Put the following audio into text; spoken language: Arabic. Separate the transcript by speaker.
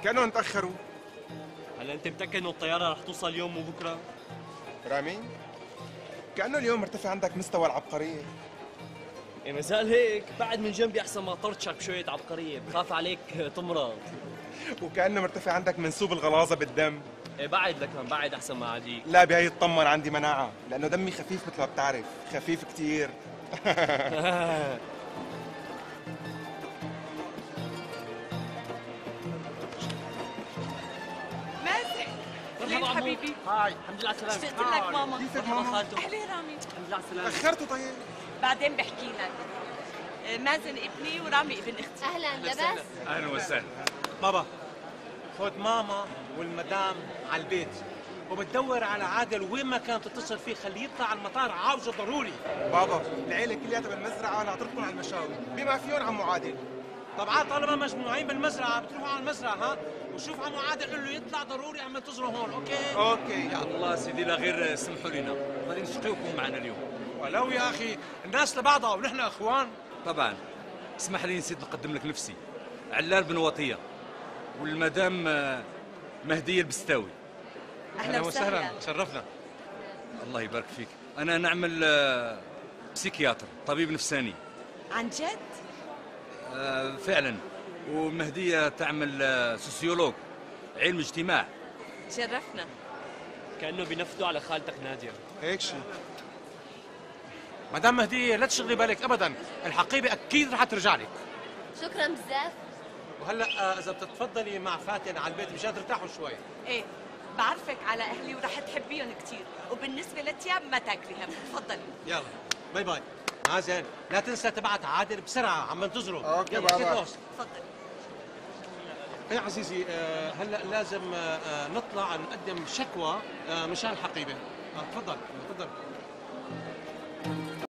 Speaker 1: كانوا تاخروا.
Speaker 2: هلا انت متاكد انه الطياره رح توصل اليوم وبكره؟
Speaker 1: رامي، كانه اليوم مرتفع عندك مستوى العبقريه.
Speaker 2: إيه مازال هيك، بعد من جنبي احسن ما طرشك بشويه عبقريه، بخاف عليك تمرض.
Speaker 1: وكانه مرتفع عندك منسوب الغلاظه بالدم.
Speaker 2: إيه بعد لكن بعد احسن ما عاديك.
Speaker 1: لا بهي اطمن، عندي مناعه لانه دمي خفيف مثل ما بتعرف، خفيف كتير.
Speaker 3: مازن ليك حبيبي.
Speaker 2: هاي الحمد لله على السلامه.
Speaker 3: اشتقت لك ماما.
Speaker 1: كيفك ماما؟
Speaker 3: اهلين رامي.
Speaker 2: الحمد لله على السلامه.
Speaker 1: تاخرتوا طيب؟
Speaker 3: بعدين بحكي لك. مازن ابني ورامي ابن اختي.
Speaker 4: اهلا لبس.
Speaker 5: اهلا وسهلا. بابا خد ماما والمدام على البيت، وبتدور على عادل وين ما كان تتصل فيه، خليه يطلع على المطار، عاوزه ضروري.
Speaker 1: بابا العيله كلياتها بالمزرعه ناطرتكم على المشاوي، بما فيهم عمو عادل.
Speaker 5: طبعا طالما مجموعين بالمزرعه بتروحوا على المزرعه، ها، وشوف عمو عادل قول له يطلع ضروري، عم ينتظروا هون. اوكي
Speaker 1: اوكي.
Speaker 6: يا الله سيدي، لا غير سمحوا لنا، بدنا نشتركوا معنا اليوم.
Speaker 5: ولو يا اخي الناس لبعضها ونحن اخوان.
Speaker 6: طبعا. اسمح لي نسيت نقدم لك نفسي، علال بن وطيه، والمدام مهديه البستاوي.
Speaker 3: اهلا وسهلا.
Speaker 5: شرفنا.
Speaker 6: الله يبارك فيك. انا نعمل بسيكياتر، طبيب نفساني.
Speaker 3: عن جد؟
Speaker 6: فعلا. ومهديه تعمل سوسيولوج، علم اجتماع.
Speaker 3: شرفنا.
Speaker 2: كانه بينفذوا على خالتك ناديه.
Speaker 1: هيك شيء.
Speaker 5: مدام مهديه لا تشغلي بالك ابدا، الحقيبه اكيد رح ترجع لك.
Speaker 4: شكرا بزاف.
Speaker 5: وهلا اذا بتتفضلي مع فاتن على البيت مشان ترتاحوا شوي.
Speaker 3: ايه بعرفك على اهلي ورح تحبيهم كثير، وبالنسبه للثياب ما تاكلي هم. تفضلي.
Speaker 5: يلا باي باي. مازن لا تنسى تبعت عادل بسرعه، عم ننتظره.
Speaker 1: أوكي
Speaker 5: يلا
Speaker 1: بابا.
Speaker 5: كيف
Speaker 3: تفضلي.
Speaker 5: يا عزيزي هلا لازم نطلع نقدم شكوى مشان الحقيبه. تفضل تفضل.